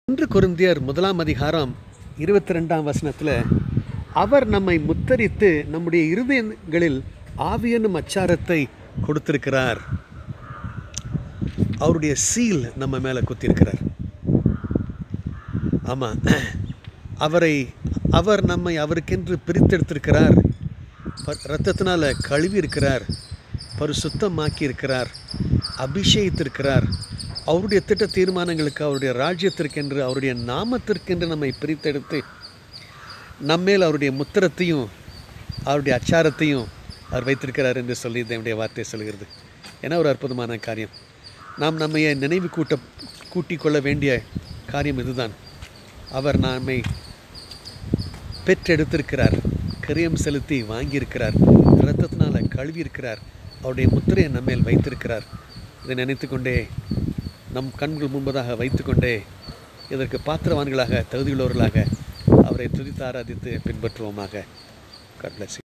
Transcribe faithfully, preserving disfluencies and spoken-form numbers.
ஒன்று கொரிந்தியர் முதலாம் அதிகாரம் இருபத்தி ரெண்டாம் வசனத்தில் அவர் நம்மை முத்தரித்து நம்முடைய இருதயங்களில் ஆவியனும் அச்சாரத்தை கொடுத்திருக்கிறார். அவருடைய சீல் நம்ம மேலே குத்திருக்கிறார். ஆமாம், அவரை அவர் நம்மை அவருக்கென்று பிரித்தெடுத்திருக்கிறார். இரத்தத்தினால் கழுவி இருக்கிறார், பரிசுத்தமாக்கி இருக்கிறார், அபிஷேகித்திருக்கிறார். அவருடைய திட்ட தீர்மானங்களுக்கு, அவருடைய ராஜ்யத்திற்கென்று, அவருடைய நாமத்திற்கென்று நம்மை பிரித்தெடுத்து நம்மேல் அவருடைய முத்திரத்தையும் அவருடைய அச்சாரத்தையும் அவர் வைத்திருக்கிறார் என்று சொல்லி என்னுடைய வார்த்தை சொல்கிறது. ஏன்னா ஒரு அற்புதமான காரியம். நாம் நம்மையை நினைவு கூட்ட கூட்டிக் கொள்ள வேண்டிய காரியம் இதுதான். அவர் நம்மை பெற்றெடுத்திருக்கிறார், கிரியம் செலுத்தி வாங்கியிருக்கிறார், இரத்தத்தினால் கழுவியிருக்கிறார், அவருடைய முத்திரையை நம்மேல் வைத்திருக்கிறார். இதை நினைத்து கொண்டே நம் கண்கள் முன்பதாக வைத்துக்கொண்டே இதற்கு பாத்திரவான்களாக, தகுதியுள்ளவர்களாக அவரை துதித்து ஆராதித்து பின்பற்றுவோமாக. God bless you.